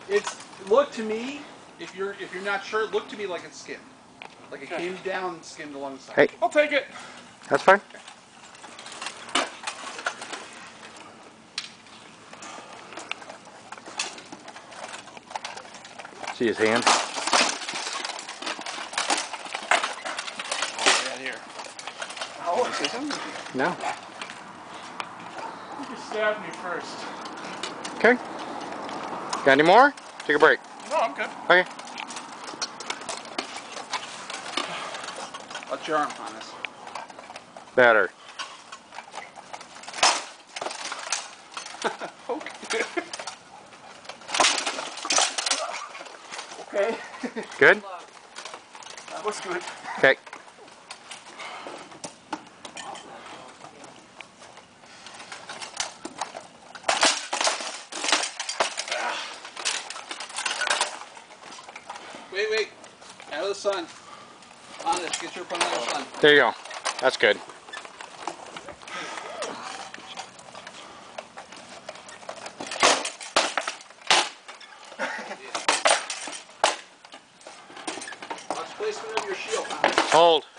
Look to me, if you're not sure, look to me like it's skimmed. Like it came down and skimmed along the side. Hey. I'll take it. That's fine. See his hand? Here. Oh, say something? No. You just stabbed me first. Okay. Got any more? Take a break. No, I'm good. Okay. What's your arm on this? Better. Okay. Okay. Good? That looks good. Okay. Wait. Out of the sun. On this. Get your front out of the sun. There you go. That's good. Watch placement of your shield, Thomas. Hold.